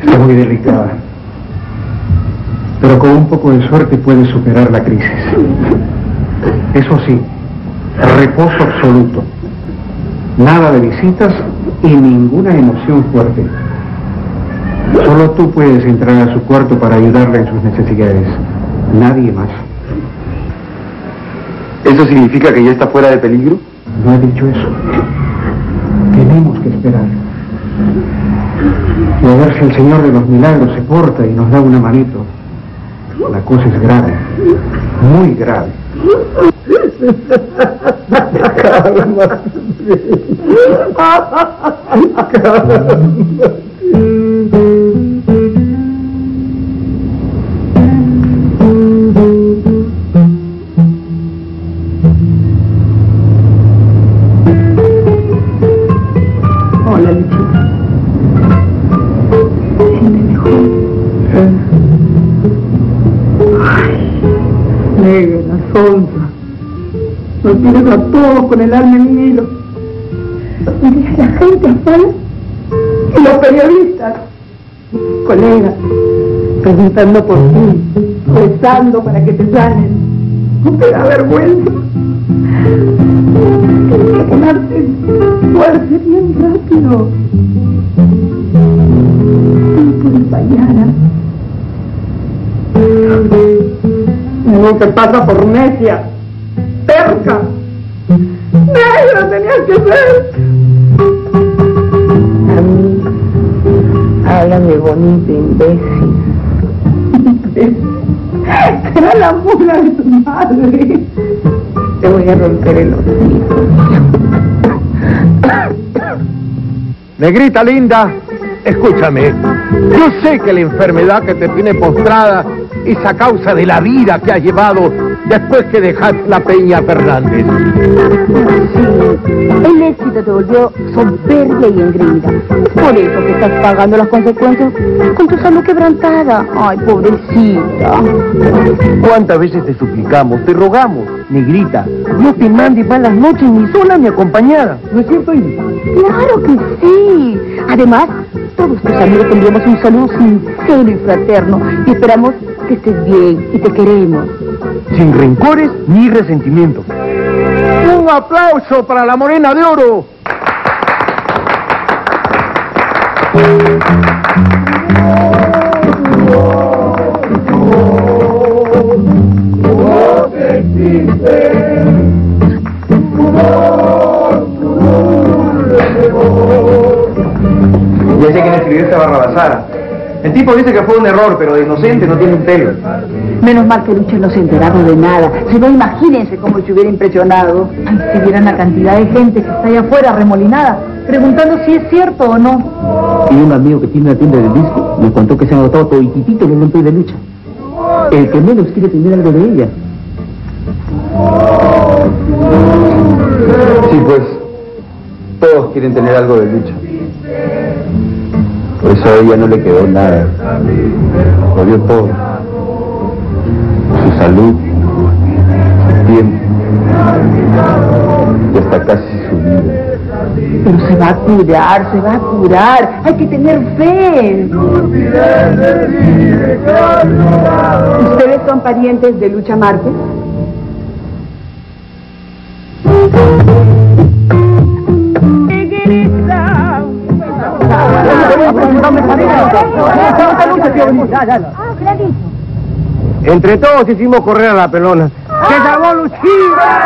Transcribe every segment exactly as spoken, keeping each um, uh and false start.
Está muy delicada. Pero con un poco de suerte puede superar la crisis. Eso sí, reposo absoluto. Nada de visitas y ninguna emoción fuerte. Solo tú puedes entrar a su cuarto para ayudarla en sus necesidades. Nadie más. ¿Eso significa que ya está fuera de peligro? No he dicho eso. Tenemos que esperar. Y a ver si el Señor de los Milagros se porta y nos da una manito. La cosa es grave. Muy grave. Calma. Calma. Hola, Luchita. ¿Siente mejor? Ay, negra, la sonza. Nos tienes a todos con el alma en hilo. Y la gente afuera y los periodistas, colegas, preguntando por ti, rezando para que te sanes. No te da vergüenza. Tienes que ponerte fuerte bien rápido. No puedes fallar. No te pasa por necia, terca. Negra tenías que ser. A mí, háblame bonito, imbécil. Será la mula de tu madre. Te voy a romper el hocico. Negrita linda, escúchame. Yo sé que la enfermedad que te tiene postrada es a causa de la vida que has llevado después que dejaste la Peña Fernández. Sí, el éxito te volvió soberbia y engreída. Por eso que estás pagando las consecuencias con tu salud quebrantada. Ay, pobrecita. ¿Cuántas veces te suplicamos, te rogamos, negrita, no te mandes malas noches ni sola ni acompañada? ¿No es cierto, Inés? Claro que sí. Además, todos tus amigos te enviamos un saludo sincero y fraterno y esperamos que estés bien y te queremos. Sin rencores ni resentimientos. ¡Un aplauso para la Morena de Oro! Ya sé quién escribió esta barrabasada. El tipo dice que fue un error, pero de inocente no tiene un pelo. Menos mal que Lucha no se ha enterado de nada. Si no, imagínense cómo se hubiera impresionado. Ay, si vieran la cantidad de gente que está allá afuera remolinada, preguntando si es cierto o no. Y un amigo que tiene una tienda de disco me contó que se han agotado todo y titito los lampios de Lucha. El que menos quiere tener algo de ella. Sí, pues, todos quieren tener algo de Lucha. Por eso a ella no le quedó nada. Lo dio todo. Su salud, su tiempo, y hasta casi su vida. Pero se va a curar, se va a curar. Hay que tener fe. ¿Ustedes son parientes de Lucha Márquez? Entre todos hicimos correr a la pelona. ¡Se llamó Lucía!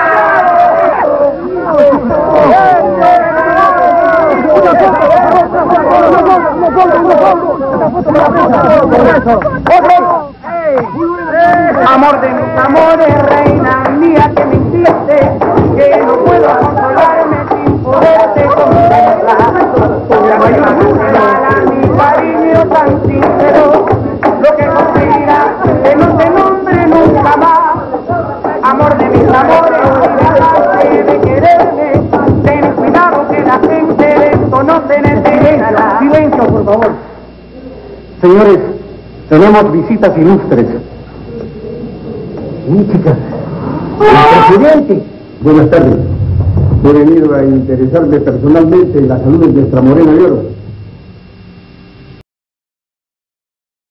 Amor de mis amores, reina mía, que me hiciste, que no puedo consolarme sin poderte contemplar. La mayor mi cariño tan sincero, lo que consiga que no te nombre nunca más. Amor de mis amores, olvídate de quererme, ten cuidado que la gente de esto no se enterará. Silencio, por favor. Señores, tenemos visitas ilustres. Mi chica, el presidente. Buenas tardes. He venido a interesarme personalmente en la salud de nuestra Morena de Oro.